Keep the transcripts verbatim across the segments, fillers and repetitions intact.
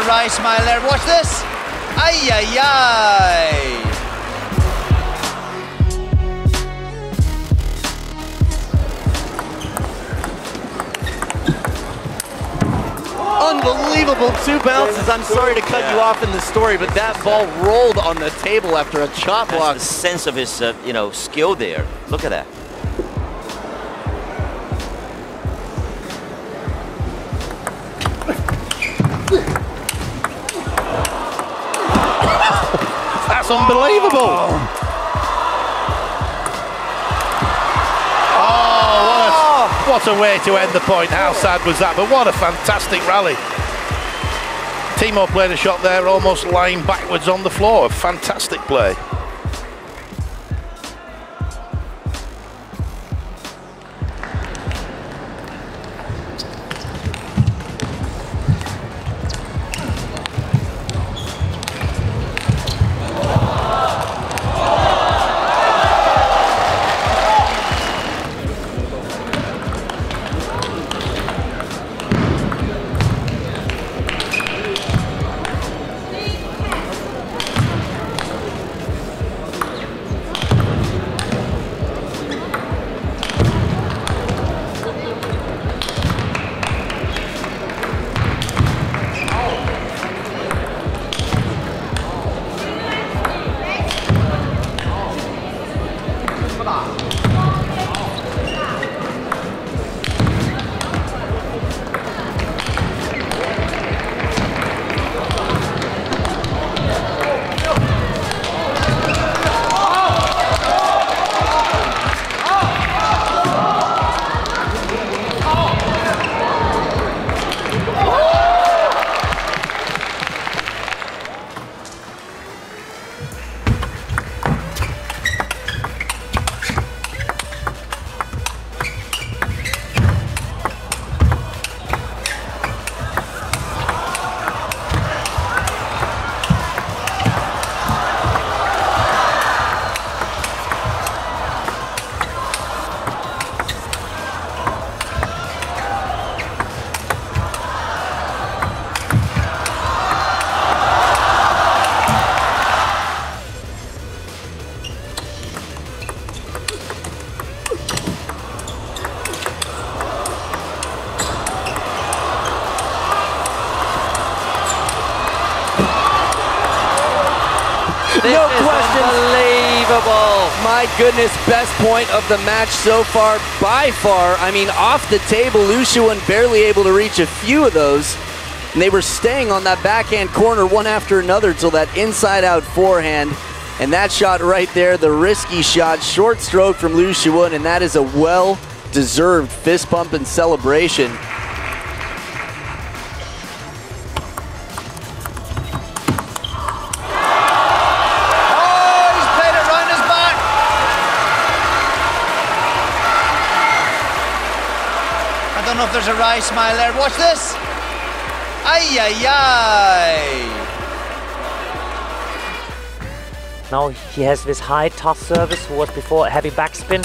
wry smile there. Watch this. Ay, ay, ay. Unbelievable two bounces. I'm sorry to cut yeah. you off in the story, but that ball rolled on the table after a chop block. That's the sense of his, uh, you know, skill there. Look at that. That's unbelievable. Oh. What a way to end the point. How sad was that? But what a fantastic rally. Timo played a shot there almost lying backwards on the floor. Fantastic play. This no question. Unbelievable. My goodness, best point of the match so far, by far. I mean, off the table, Liu Shiwen barely able to reach a few of those. And they were staying on that backhand corner one after another till that inside-out forehand. And that shot right there, the risky shot, short stroke from Liu Shiwen, and that is a well-deserved fist pump and celebration. I don't know if there's a wry smile there. Watch this. Ay, ay, ay. Now he has this high tough service, who was before a heavy backspin.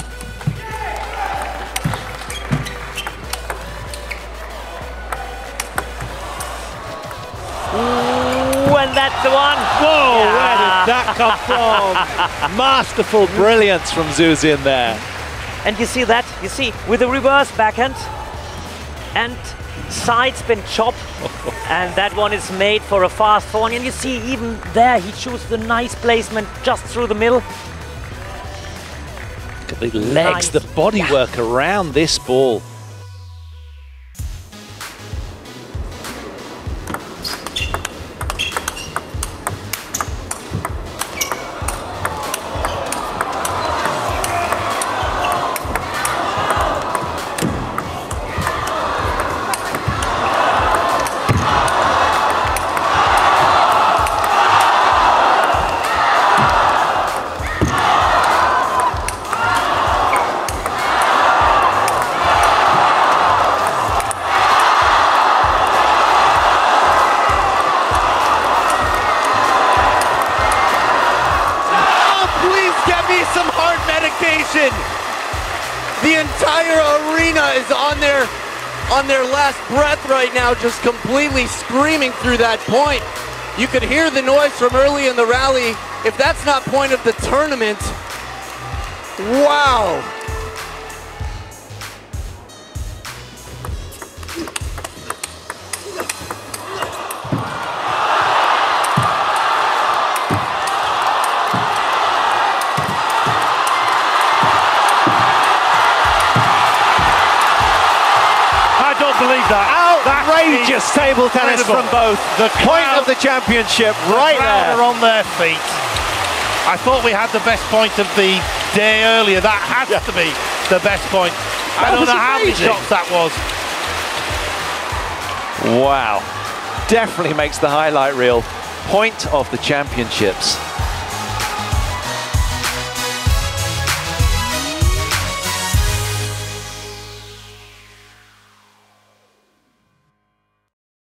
Ooh, and that's the one. Whoa, yeah. Where did that come from? Masterful brilliance from Zhu Xin there. And you see that, you see, with the reverse backhand and side spin chop, and that one is made for a fast forehand. And you see even there, he chose the nice placement just through the middle. Look at the legs, nice. The bodywork yeah. around this ball. Some heart medication. The entire arena is on their on their last breath right now, just completely screaming through that point. You could hear the noise from early in the rally. If that's not point of the tournament, wow. Believe that. Outrageous that table tennis incredible. From both. The point crowd, of the championship right the there. Are on their feet. I thought we had the best point of the day earlier. That has yeah. to be the best point. That I don't know amazing. How many shots that was. Wow. Definitely makes the highlight reel. Point of the championships.